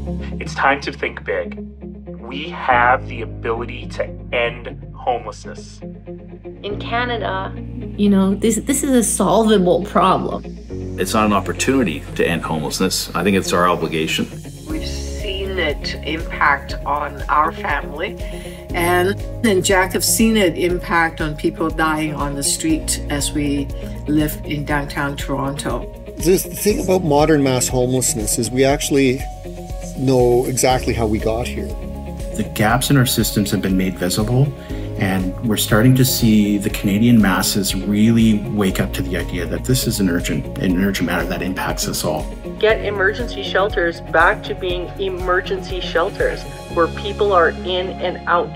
It's time to think big. We have the ability to end homelessness. In Canada, this is a solvable problem. It's not an opportunity to end homelessness. I think it's our obligation. We've seen it impact on our family, and Jack have seen it impact on people dying on the street as we live in downtown Toronto. The thing about modern mass homelessness is we actually know exactly how we got here. The gaps in our systems have been made visible, and we're starting to see the Canadian masses really wake up to the idea that this is an urgent matter that impacts us all. Get emergency shelters back to being emergency shelters where people are in and out.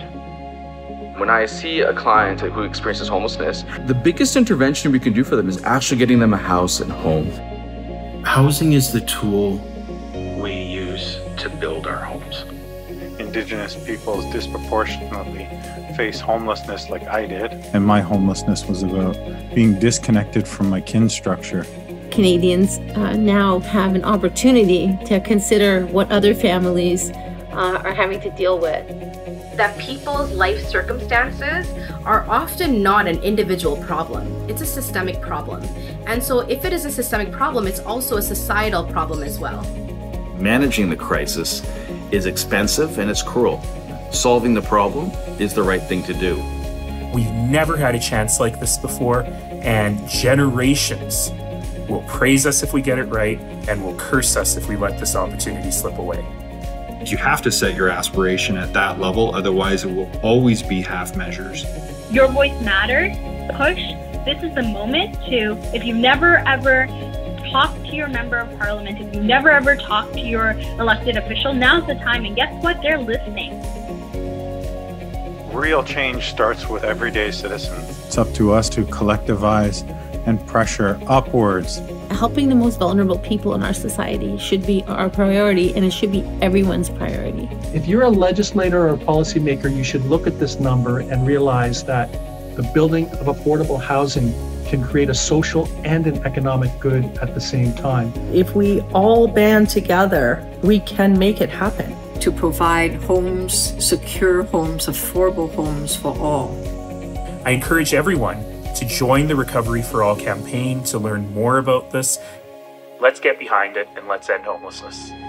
When I see a client who experiences homelessness, the biggest intervention we can do for them is actually getting them a house and home. Housing is the tool we use to build our homes. Indigenous peoples disproportionately face homelessness like I did. And my homelessness was about being disconnected from my kin structure. Canadians now have an opportunity to consider what other families are having to deal with. That people's life circumstances are often not an individual problem. It's a systemic problem. And so if it is a systemic problem, it's also a societal problem as well. Managing the crisis is expensive and it's cruel. Solving the problem is the right thing to do. We've never had a chance like this before, and generations will praise us if we get it right and will curse us if we let this opportunity slip away. You have to set your aspiration at that level, otherwise it will always be half measures. Your voice matters. Push. This is the moment to, if you've never ever talked to your member of parliament, if you've never ever talked to your elected official, now's the time, and guess what? They're listening. Real change starts with everyday citizens. It's up to us to collectivize and pressure upwards. Helping the most vulnerable people in our society should be our priority, and it should be everyone's priority. If you're a legislator or a policymaker, you should look at this number and realize that the building of affordable housing can create a social and an economic good at the same time. If we all band together, we can make it happen. To provide homes, secure homes, affordable homes for all. I encourage everyone to join the Recovery for All campaign to learn more about this. Let's get behind it and let's end homelessness.